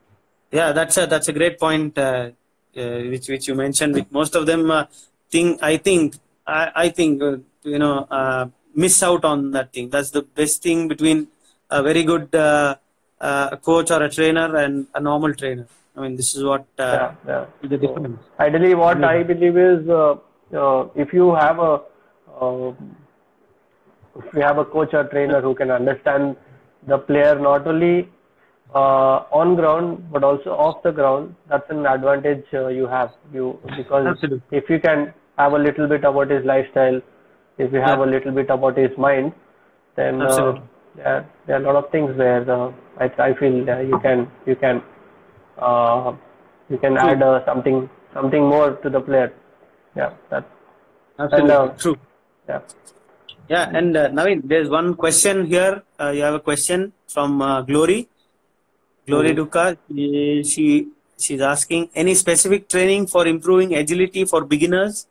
Yeah. That's a that's a great point, uh, uh, which which you mentioned. With most of them, uh, think I think I I think uh, you know uh, miss out on that thing. That's the best thing between a very good uh, uh, coach or a trainer and a normal trainer. I mean, this is what uh, Yeah, yeah. is the So difference. ideally, what Yeah. I believe is, uh, uh, if you have a uh, if you have a coach or trainer who can understand the player not only uh, on ground but also off the ground, that's an advantage uh, you have. You because Absolutely. if you can have a little bit about his lifestyle, if you have Yeah. a little bit about his mind, then uh, Absolutely. there, there are a lot of things where uh, I, I feel uh, you can you can uh, you can True. add uh, something something more to the player. Yeah, that and Absolutely uh, true. yeah. Yeah, and uh, Naveen, there's one question here. Uh, you have a question from uh, Glory. Glory Mhm. Duka. She, she she's asking any specific training for improving agility for beginners.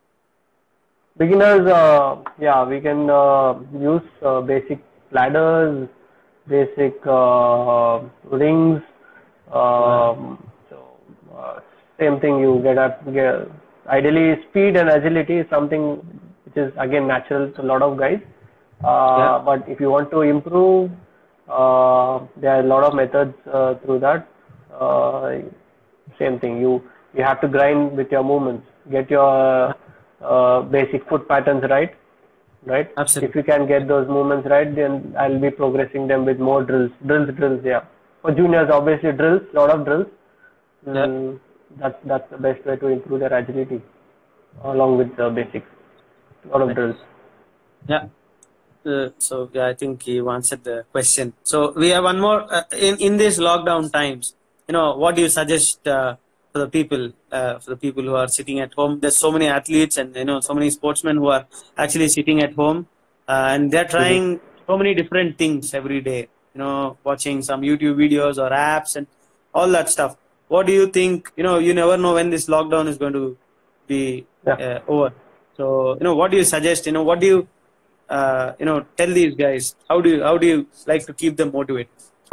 Beginners, uh, yeah, we can uh, use uh, basic ladders, basic uh, rings. Wow. Um, so uh, same thing you get at. Get, ideally, speed and agility is something which is again natural to a lot of guys. Yeah, Uh, but if you want to improve, uh, there are a lot of methods uh, through that. Uh, Same thing. You you have to grind with your movements. Get your uh, basic foot patterns right. Right. If absolutely. you can get those movements right, then I'll be progressing them with more drills. Drills, drills. Yeah. For juniors, obviously drills. Lot of drills. Yeah, Mm, that's that's the best way to improve their agility, along with the basics. Lot of right. drills. Yeah. Uh, so yeah, I think you answered the question. So we have one more uh, in in these lockdown times. You know, what do you suggest uh, for the people uh, for the people who are sitting at home? There's so many athletes and you know so many sportsmen who are actually sitting at home uh, and they're Mhm. trying so many different things every day. You know, watching some YouTube videos or apps and all that stuff. What do you think? You know, you never know when this lockdown is going to be Yeah. uh, over. So you know, what do you suggest? You know, what do you uh, you know tell these guys? How do you how do you like to keep them motivated?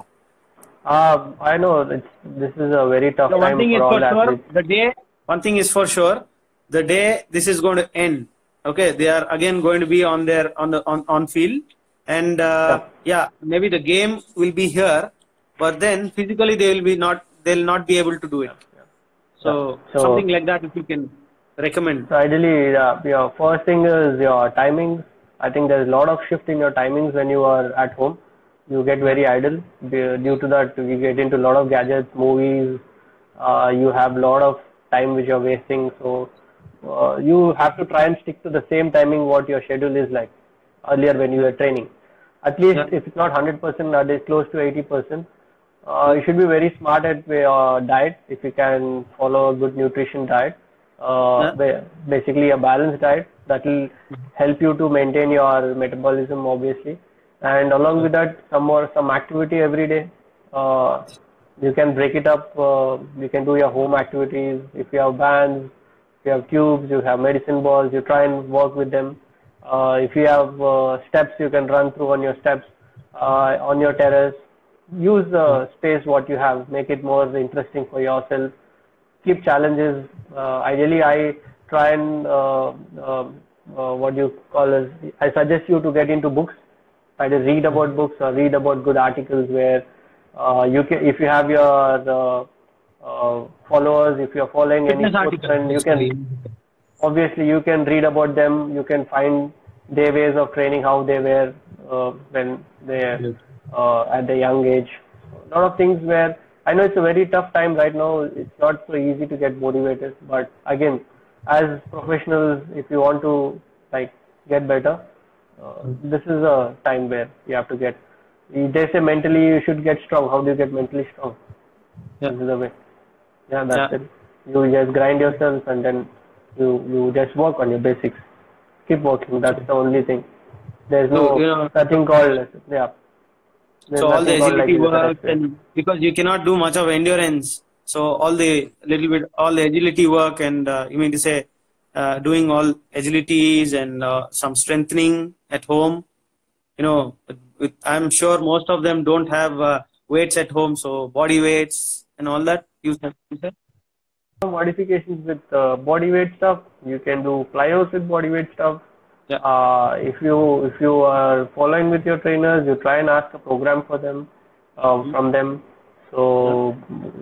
Uh, I know it's, this is a very tough The one time thing is for for all sure, athletes. the day one thing is for sure, the day this is going to end. Okay, they are again going to be on their on the on, on field, and Yeah. uh, yeah, maybe the game will be here, but then physically they will be not they'll not be able to do it. Yeah. Yeah. Yeah. So something So, like that, if you can recommend. so ideally, uh, your first thing is your timings. I think there's a lot of shift in your timings when you are at home. You get Yeah, very idle. Due due to that, you get into a lot of gadgets, movies. Uh, you have a lot of time which you're wasting. So uh, you have to try and stick to the same timing what your schedule is like earlier when you yeah, were training. At least yeah, if it's not one hundred percent, at least close to eighty percent. Uh, you should be very smart at your diet if you can follow a good nutrition diet. Uh, yeah, ba- basically a balanced diet that will help you to maintain your metabolism obviously, and along yeah, with that some more some activity every day. Uh, you can break it up. Uh, you can do your home activities. If you have bands, if you have tubes, you have medicine balls, you try and work with them. Uh, if you have uh, steps, you can run through on your steps uh, on your terrace. Use yeah, the space what you have, make it more interesting for yourself. Keep challenges. Uh, ideally, I try and uh, uh, uh, what you call as I suggest you to get into books. Either read yeah. about books or read about good articles where uh, you can, if you have your uh, uh, followers, if you're following any Fitness article, sportsman, you can basically. obviously you can read about them. You can find their ways of training, how they were uh, when they uh, at the young age. A lot of things where I know it's a very tough time right now. It's not so easy to get motivated, but again, as professionals, if you want to like get better, uh, this is a time where you have to get. They say mentally you should get strong. How do you get mentally strong? Yeah, This is the way. Yeah, yeah. that's it. You just grind yourself and then you you just work on your basics. Keep working. That's the only thing. There's So you no know, nothing called yeah. There's so all the nothing called like agility this is a work rest day. and because you cannot do much of endurance, so all the little bit all the agility work and uh, you mean to say uh, doing all agilities and uh, some strengthening at home. You know, with, I'm sure most of them don't have uh, weights at home, so body weights and all that. You said, you said? Some modifications with uh, body weight stuff. You can do plyos with body weight stuff. Yeah, Uh, if you if you are following with your trainers, you try and ask a program for them um, mm, from them. yeah. So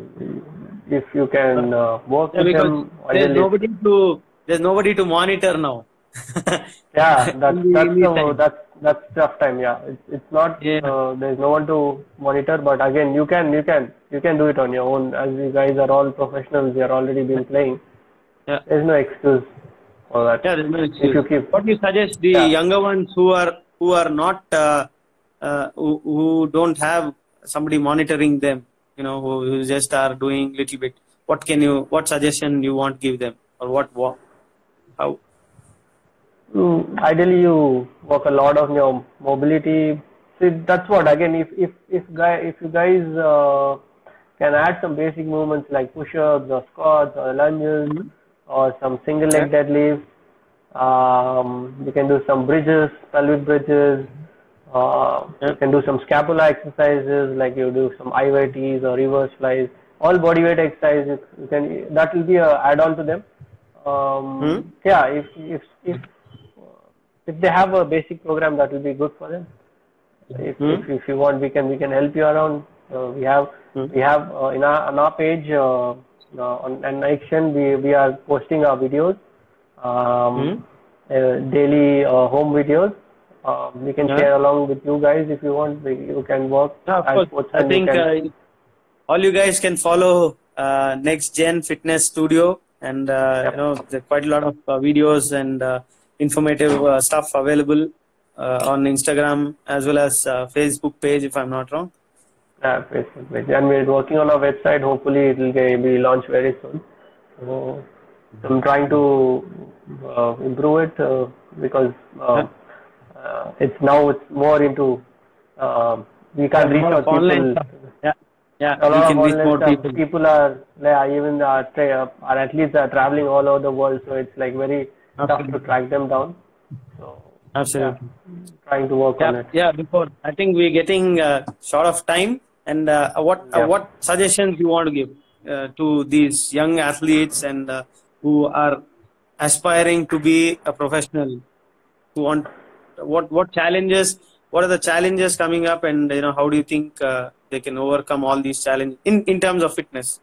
if you Uh, can uh, work yeah, with because them, there's ideally. nobody to there's nobody to monitor now. Yeah, that's in the, that's in this the time. that's that's tough time. Yeah, it's it's not Yeah, uh, there's no one to monitor, but again, you can you can you can do it on your own. As you guys are all professionals, you are already been playing. yeah. There's no excuse for that. Yeah, there's no If excuse. you keep, What do you suggest the yeah, younger ones who are who are not uh, uh, who, who don't have somebody monitoring them, you know, who, who just are doing little bit. What can you? What suggestion you want to give them, or what? what how? Mm, ideally you work a lot on your mobility. See, that's what again. If if if guy if you guys uh, can add some basic movements like push-ups or squats or lunges Mhm. or some single Yeah, leg deadlifts. Um, you can do some bridges, pelvic bridges. Uh, yeah, you can do some scapula exercises like you do some I Y Ts or reverse flies. All body weight exercises. You can that will be a add-on to them. hmm? Um, yeah, if if if if they have a basic program, that will be good for them. If Hmm? if, if you want, we can we can help you around. Uh, we have Hmm? we have uh, in our on our page uh, uh, on an action we we are posting our videos, Hmm? um, uh, daily uh, home videos. Uh, we can Yeah, share along with you guys if you want. We, you can work yeah, of as course. I sportsmen. You think can uh, all you guys can follow uh, Next Gen Fitness Studio, and uh, you yep. know, there are quite a lot of uh, videos and uh, informative uh, stuff available uh, on Instagram as well as uh, Facebook page, if I'm not wrong. Yeah, Facebook page. And we're working on our website. Hopefully, it will be launched very soon. So I'm trying to uh, improve it uh, because uh, uh, it's now it's more into uh, we can reach out people. Yeah, yeah. A lot we can of reach more stuff. people. People are yeah, even are, tra- are athletes are traveling all over the world, so it's like very Absolutely. tough to track them down. So Absolutely. yeah, trying to work yeah, on it. Yeah, before I think we're getting uh, short of time. And uh, what Yeah. uh, what suggestions you want to give uh, to these young athletes and uh, who are aspiring to be a professional? Who want what what challenges? What are the challenges coming up? And you know, how do you think uh, they can overcome all these challenges in in terms of fitness?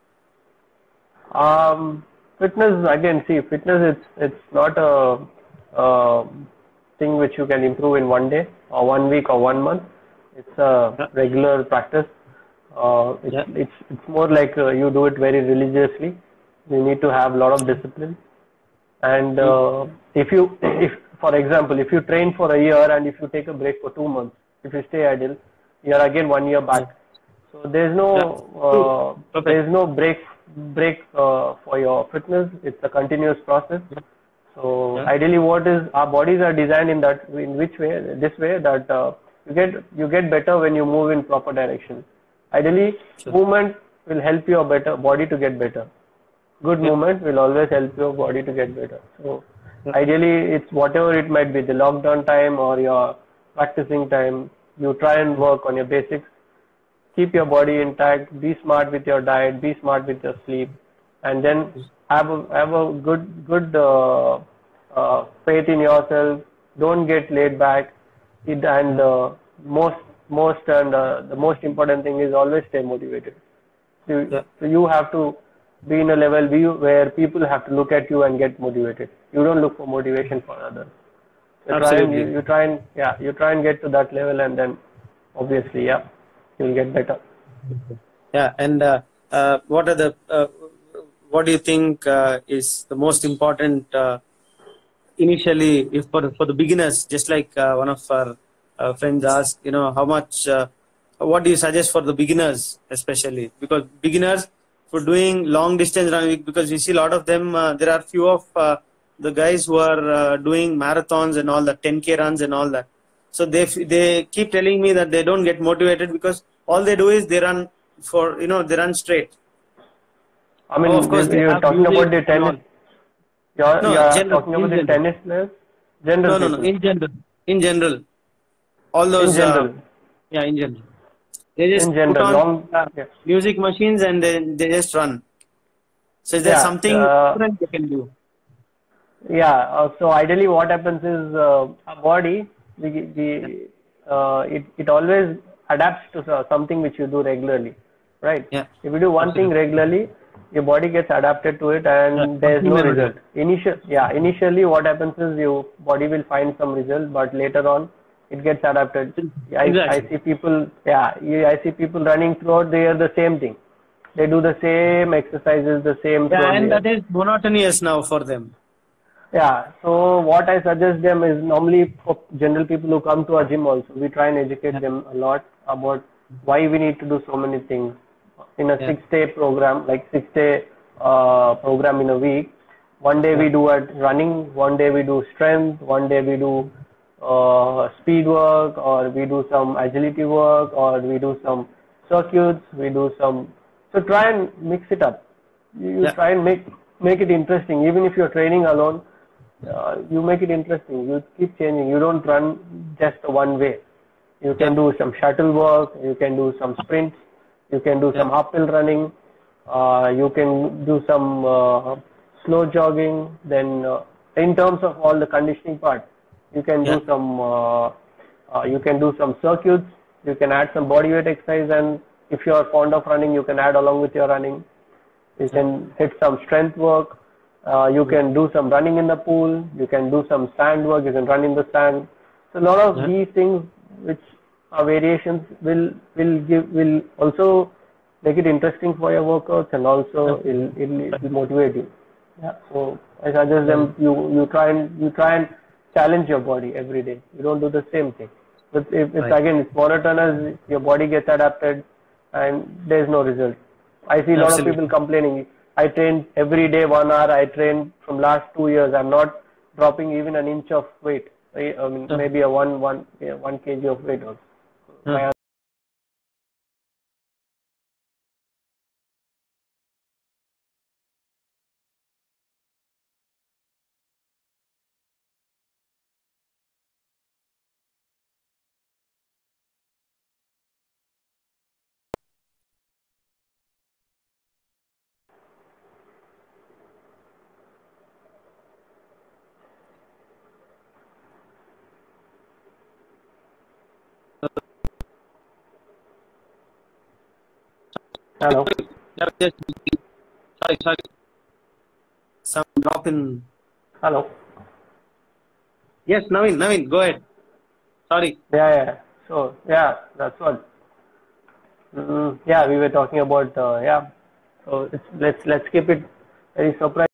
Um, fitness again. See, fitness it's it's not a, a thing which you can improve in one day or one week or one month. It's a Yeah. regular practice. Uh, it's, Yeah. it's it's more like uh, you do it very religiously. You need to have a lot of discipline. And uh, if you, if for example, if you train for a year and if you take a break for two months, if you stay idle, you're again one year back. So there's no uh, there's no break break uh, for your fitness. It's a continuous process. So Yeah. ideally, what is our bodies are designed in that in which way this way that uh, you get you get better when you move in proper direction. Ideally, Sure. movement will help your better body to get better. Good Yeah. movement will always help your body to get better. So ideally, it's whatever it might be, the lockdown time or your practicing time, you try and work on your basics. Keep your body intact. Be smart with your diet. Be smart with your sleep, and then have a have a good good uh, uh, faith in yourself. Don't get laid back. It, and uh, most most and uh, the most important thing is always stay motivated. So, Yeah. so you have to be in a level view where people have to look at you and get motivated. You don't look for motivation for others. You try and you, you try and yeah you try and get to that level, and then obviously yeah you'll get better. Yeah, and uh, uh, what are the uh, what do you think uh, is the most important uh, initially if for for the beginners? Just like uh, one of our uh, friends asked, you know, how much uh, what do you suggest for the beginners, especially because beginners for doing long distance running, because we see a lot of them. Uh, there are few of uh, the guys who are uh, doing marathons and all that, ten K runs and all that. So they they keep telling me that they don't get motivated because all they do is they run for you know they run straight. I mean, Oh, of course, they you're have talking music about the and tennis. all. You're, No, you're general- talking in about the general. tennis players. General No, no, no. people. In general, in general, all those. In general. Uh, yeah, in general, they just In put general, on long. uh, Yeah. music machines and then they just run. So is there Yeah, something uh, different they can do? Yeah. Uh, so ideally, what happens is uh, our body, the, the uh, it it always adapts to uh, something which you do regularly, right? Yeah. If you do one thing regularly, your body gets adapted to it, and Yeah, there's no something result. Initial, yeah. Initially, what happens is your body will find some result, but later on, it gets adapted. I, Exactly. I see people, yeah. I see people running throughout the year the same thing. They do the same exercises, the same. Yeah, throughout and the year. that is monotonous now for them. Yeah, so what I suggest them is normally for general people who come to our gym also, we try and educate them a lot about why we need to do so many things in a Yeah. six day program, like six day uh, program in a week. One day we do at running, one day we do strength, one day we do uh, speed work, or we do some agility work, or we do some circuits, we do some, so try and mix it up. You, you Yeah. try and make make it interesting, even if you're training alone. Uh, you make it interesting. You keep changing. You don't run just one way. You can do some shuttle work. You can do some sprints. You can do some uphill running. Uh, you can do some uh, slow jogging. Then, uh, in terms of all the conditioning part, you can Yeah. do some. Uh, uh, you can do some circuits. You can add some body weight exercise, and if you are fond of running, you can add along with your running. You can hit some strength work. Uh, you can do some running in the pool. You can do some sand work. You can run in the sand. So a lot of Yeah. these things, which are variations, will will give will also make it interesting for your workouts, and also it'll, it'll, it'll motivate you. Yeah. So I suggest them you you try and you try and challenge your body every day. You don't do the same thing. But if it's Right. again it's monotonous, your body gets adapted, and there's no result. I see a lot of people Absolutely. complaining. I train every day one hour. I train from last two years. I'm not dropping even an inch of weight. I I mean, Uh, maybe a one one yeah, one kg of weight also. uh. My hello, Yeah, just- Sorry, sorry. Some drop in. hello. Yes, Naveen, Naveen, go ahead. Sorry. Yeah, yeah. So yeah, that's what. Mm, yeah, we were talking about. Uh, yeah. So it's, let's let's keep it very surprising.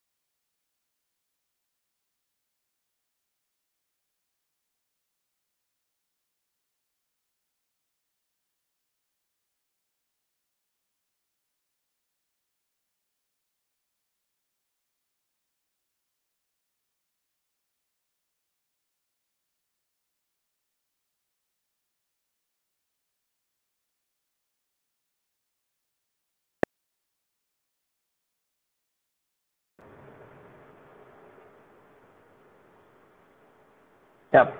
Yeah.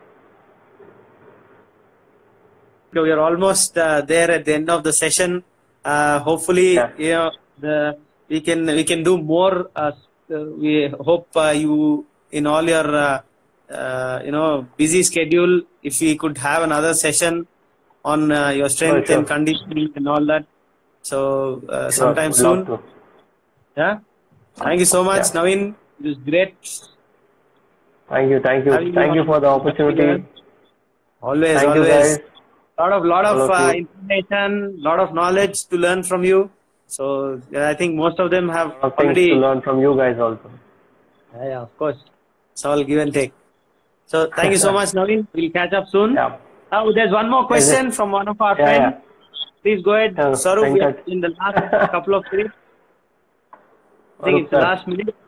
So we are almost uh, there at the end of the session. Uh, hopefully, Yeah. you know, the we can we can do more. Uh, uh, we hope uh, you in all your uh, uh, you know busy schedule. If we could have another session on uh, your Sure, strength and sure, conditioning and all that. So uh, sure. sometime Would love soon. to. Yeah. Thank you so much, Yeah. Naveen. It was great Thank you, thank you, having you thank you for on the once again. opportunity. Always, Thank you, always. guys, Lot of lot all of of uh, you. information, lot of knowledge to learn from you. So yeah, I think most of them A have lot of things to already. learn from you guys also. Yeah, yeah, of course. It's all give and take. So thank you so much, Naveen. We'll catch up soon. Yeah. Oh, there's one more Yeah, just question from one of our yeah, friends. yeah. Please go ahead, Uh, Sarup. We are Venkat. in the last couple of minutes. I think Arup it's the sir. last minute.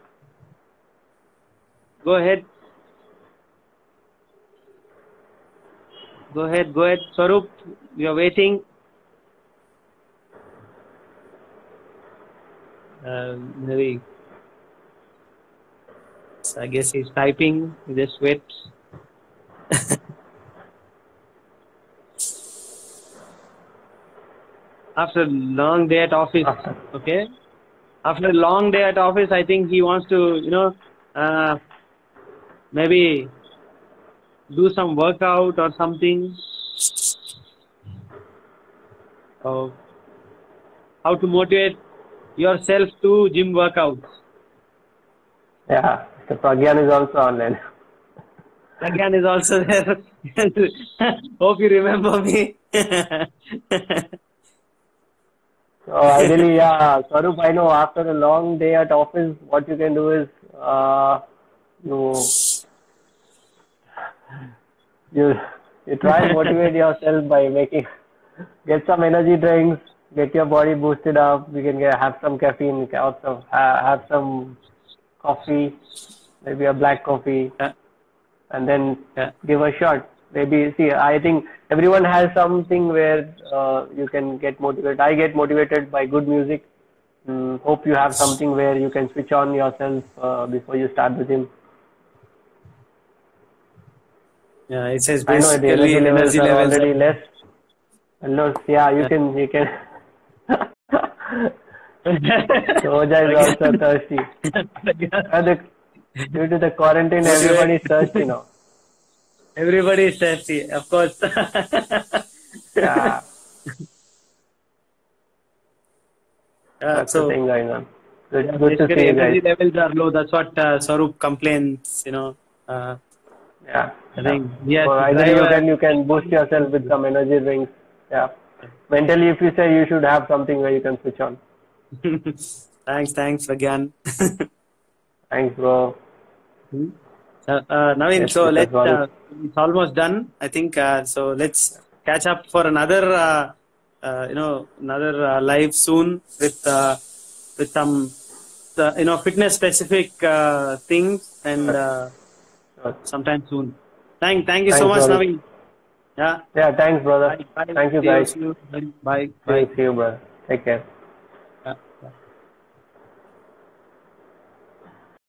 Go ahead. Go ahead. Go ahead, Sarup. We are waiting. Uh, maybe. So I guess he's typing. Just wait. After a long day at office, After. okay? After a long day at office, I think he wants to, you know, uh, maybe do some workout or something. So, how to motivate yourself to gym workouts. Yeah. Mister Pragyan is also online. Again is also there. Hope you remember me. So ideally, yeah, Swaroop, I know after a long day at office, what you can do is uh, you you you try and motivate yourself by making get some energy drinks, get your body boosted up. You can get, have some caffeine, have some ha- have some coffee, maybe a black coffee, Yeah, and then yeah. give a shot. Maybe see, I think everyone has something where uh, you can get motivated. I get motivated by good music. Mm, hope you have something where you can switch on yourself uh, before you start the gym. Yeah, it says I know the basically energy levels energy are levels. already less. Low. Yeah, you Yeah. can you can. Roja is also thirsty. Uh, the, due to the quarantine, everybody is thirsty Motivate. now. Everybody is thirsty, of course. Yeah, Yeah, that's the so thing going on. yeah, Good, good to see basically you guys. energy levels are low. That's what uh, Swaroop complains. You know, uh, Yeah, I yeah. think he has So to either you drive can you can boost yourself with some energy drinks. Yeah. Mentally, if you say you should have something where you can switch on. a. Thanks, thanks again. Thanks, bro. Uh, uh, Naveen, Yes, so it was let one. uh, it's almost done. I think uh, so. Let's catch up for another, uh, uh, you know, another uh, live soon with uh, with some, uh, you know, fitness specific uh, things and Sure, uh, sure. sometime soon. Thank, thank you so Thanks, much, brother. Naveen. Yeah. Yeah, thanks, brother. Bye, bye. Thank you, See you, guys. see you. Bye, See you, bye. see you, brother. Take care.